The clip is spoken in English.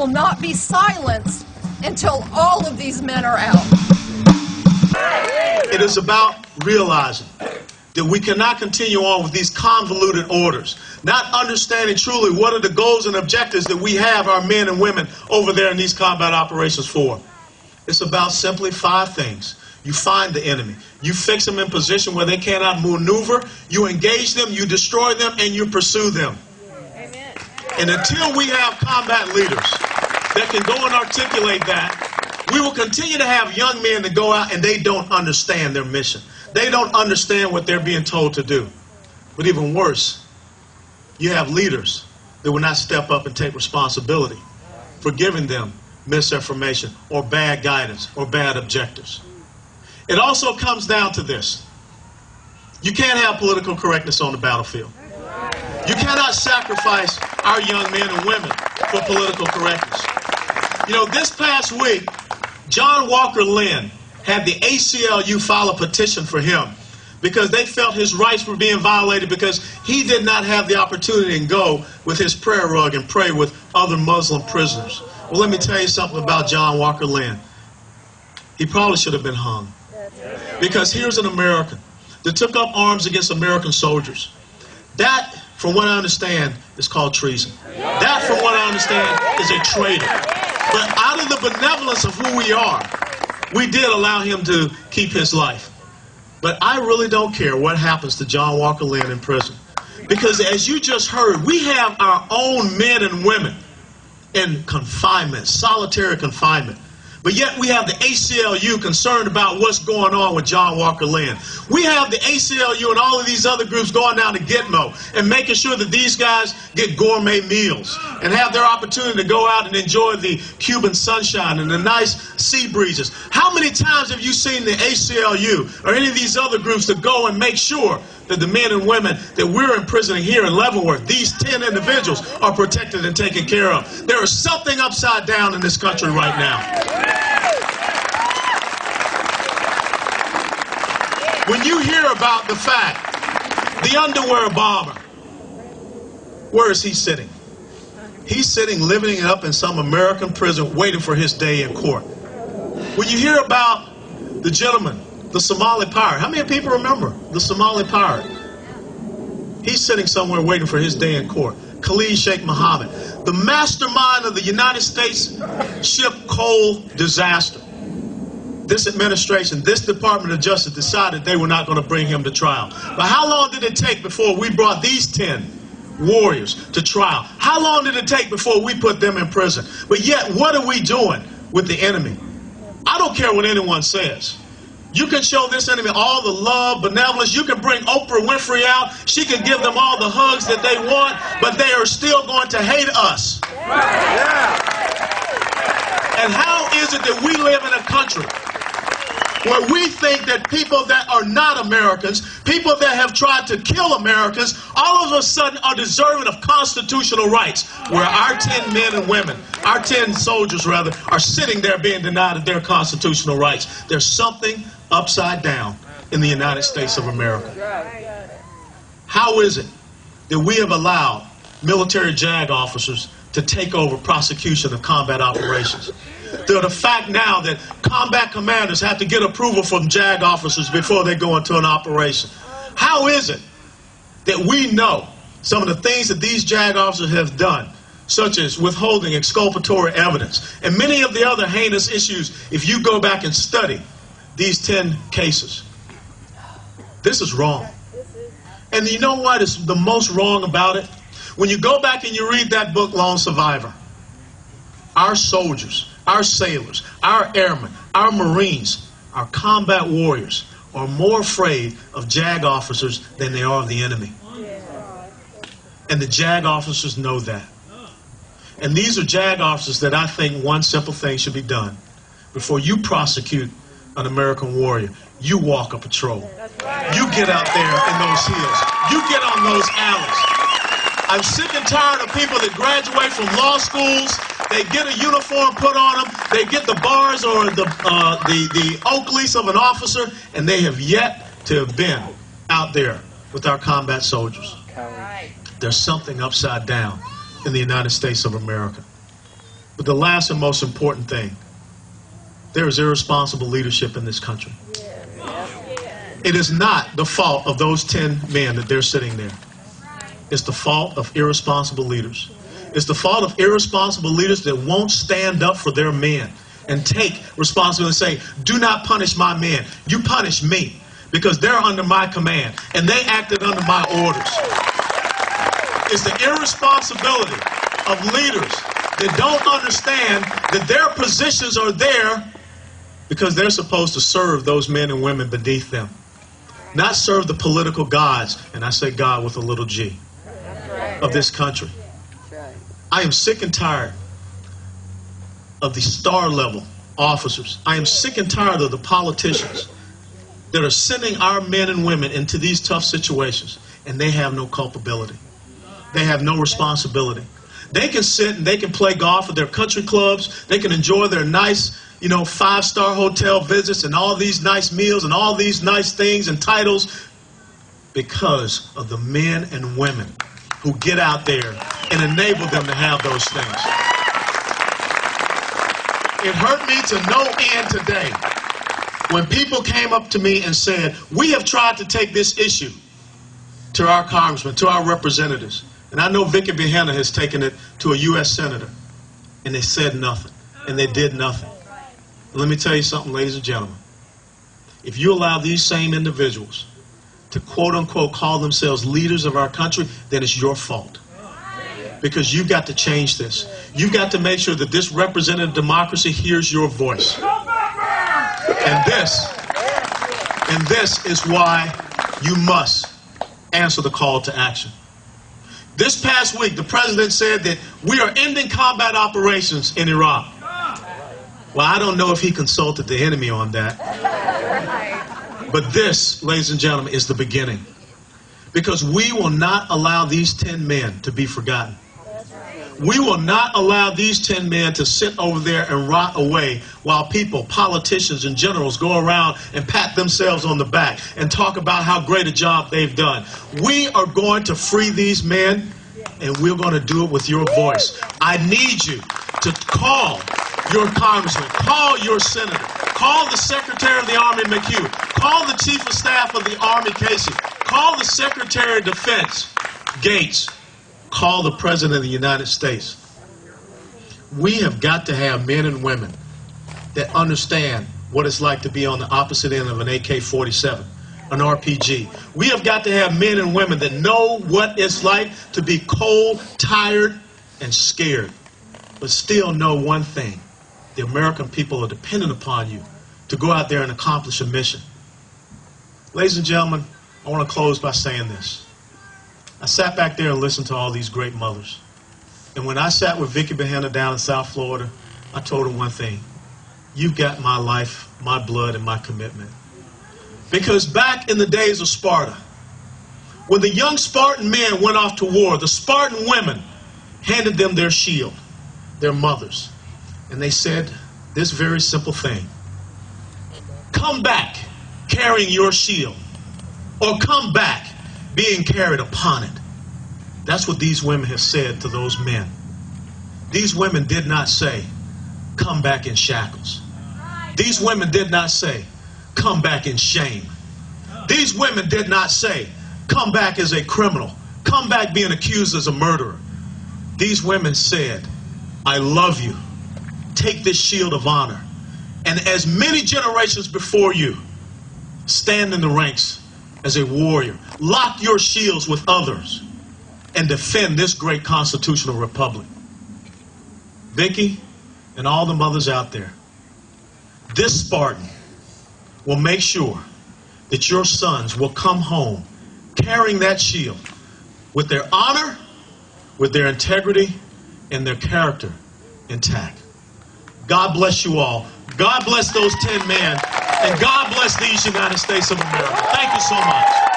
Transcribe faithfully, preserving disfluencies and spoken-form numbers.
will not be silenced until all of these men are out. It is about realizing that we cannot continue on with these convoluted orders, not understanding truly what are the goals and objectives that we have our men and women over there in these combat operations for. It's about simply five things. You find the enemy. You fix them in position where they cannot maneuver. You engage them, you destroy them, and you pursue them. Amen. And until we have combat leaders that can go and articulate that, we will continue to have young men that go out and they don't understand their mission. They don't understand what they're being told to do. But even worse, you have leaders that will not step up and take responsibility for giving them misinformation or bad guidance or bad objectives. It also comes down to this. You can't have political correctness on the battlefield. You cannot sacrifice our young men and women for political correctness. You know, this past week, John Walker Lynn had the A C L U file a petition for him because they felt his rights were being violated because he did not have the opportunity to go with his prayer rug and pray with other Muslim prisoners. Well, let me tell you something about John Walker Lynn. He probably should have been hung. Because here's an American that took up arms against American soldiers. That, from what I understand, is called treason. That, from what I understand, is a traitor. But out of the benevolence of who we are, we did allow him to keep his life. But I really don't care what happens to John Walker Lynn in prison. Because as you just heard, we have our own men and women in confinement, solitary confinement. But yet we have the A C L U concerned about what's going on with John Walker Lynn. We have the A C L U and all of these other groups going down to Gitmo and making sure that these guys get gourmet meals and have their opportunity to go out and enjoy the Cuban sunshine and the nice sea breezes. How many times have you seen the A C L U or any of these other groups to go and make sure that the men and women that we're imprisoning here in Leavenworth, these ten individuals, are protected and taken care of? There is something upside down in this country right now. When you hear about the fact, the underwear bomber, where is he sitting? He's sitting, living it up in some American prison, waiting for his day in court. When you hear about the gentleman, the Somali pirate, how many people remember the Somali pirate? He's sitting somewhere waiting for his day in court. Khalid Sheikh Mohammed, the mastermind of the United States ship coal disaster. This administration, this Department of Justice decided they were not going to bring him to trial. But how long did it take before we brought these ten warriors to trial? How long did it take before we put them in prison? But yet, what are we doing with the enemy? I don't care what anyone says. You can show this enemy all the love, benevolence. You can bring Oprah Winfrey out. She can give them all the hugs that they want, but they are still going to hate us. Yeah. And how is it that we live in a country where we think that people that are not Americans, people that have tried to kill Americans, all of a sudden are deserving of constitutional rights, where our ten men and women, our ten soldiers rather, are sitting there being denied of their constitutional rights? There's something upside down in the United States of America. How is it that we have allowed military JAG officers to take over prosecution of combat operations? To the fact now that combat commanders have to get approval from JAG officers before they go into an operation. How is it that we know some of the things that these JAG officers have done, such as withholding exculpatory evidence, and many of the other heinous issues, if you go back and study these ten cases? This is wrong. And you know what is the most wrong about it? When you go back and you read that book, Lone Survivor, our soldiers, our sailors, our airmen, our Marines, our combat warriors are more afraid of JAG officers than they are of the enemy. And the JAG officers know that. And these are JAG officers that I think one simple thing should be done. Before you prosecute an American warrior, you walk a patrol. You get out there in those hills. You get on those alleys. I'm sick and tired of people that graduate from law schools. They get a uniform put on them. They get the bars or the, uh, the, the Oakleys of an officer, and they have yet to have been out there with our combat soldiers. There's something upside down in the United States of America. But the last and most important thing, there is irresponsible leadership in this country. It is not the fault of those ten men that they're sitting there. It's the fault of irresponsible leaders. It's the fault of irresponsible leaders that won't stand up for their men and take responsibility and say, do not punish my men. You punish me because they're under my command and they acted under my orders. It's the irresponsibility of leaders that don't understand that their positions are there because they're supposed to serve those men and women beneath them, not serve the political gods, and I say God with a little g, of this country. I am sick and tired of the star level officers. I am sick and tired of the politicians that are sending our men and women into these tough situations and they have no culpability. They have no responsibility. They can sit and they can play golf at their country clubs. They can enjoy their nice, you know, five-star hotel visits and all these nice meals and all these nice things and titles because of the men and women who get out there and enable them to have those things. It hurt me to no end today when people came up to me and said, we have tried to take this issue to our congressmen, to our representatives. And I know Vicky Behenna has taken it to a U S senator. And they said nothing. And they did nothing. Let me tell you something, ladies and gentlemen. If you allow these same individuals to quote-unquote call themselves leaders of our country, then it's your fault. Because you've got to change this. You've got to make sure that this representative democracy hears your voice. And this, and this is why you must answer the call to action. This past week, the president said that we are ending combat operations in Iraq. Well, I don't know if he consulted the enemy on that. But this, ladies and gentlemen, is the beginning. Because we will not allow these ten men to be forgotten. We will not allow these ten men to sit over there and rot away while people, politicians and generals go around and pat themselves on the back and talk about how great a job they've done. We are going to free these men, and we're going to do it with your voice. I need you to call your congressman, call your senator, call the Secretary of the Army, McHugh, call the Chief of Staff of the Army, Casey, call the Secretary of Defense, Gates, call the President of the United States. We have got to have men and women that understand what it's like to be on the opposite end of an A K forty-seven, an R P G. We have got to have men and women that know what it's like to be cold, tired, and scared, but still know one thing. The American people are dependent upon you to go out there and accomplish a mission. Ladies and gentlemen, I want to close by saying this. I sat back there and listened to all these great mothers. And when I sat with Vicky Behenna down in South Florida, I told her one thing. You've got my life, my blood, and my commitment. Because back in the days of Sparta, when the young Spartan men went off to war, the Spartan women handed them their shield, their mothers. And they said this very simple thing. Come back carrying your shield, or come back being carried upon it. That's what these women have said to those men. These women did not say, come back in shackles. These women did not say, come back in shame. These women did not say, come back as a criminal, come back being accused as a murderer. These women said, I love you. Take this shield of honor. And as many generations before you, stand in the ranks as a warrior. Lock your shields with others and defend this great constitutional republic. Vicky and all the mothers out there, this Spartan will make sure that your sons will come home carrying that shield with their honor, with their integrity, and their character intact. God bless you all. God bless those ten men. And God bless these United States of America. Thank you so much.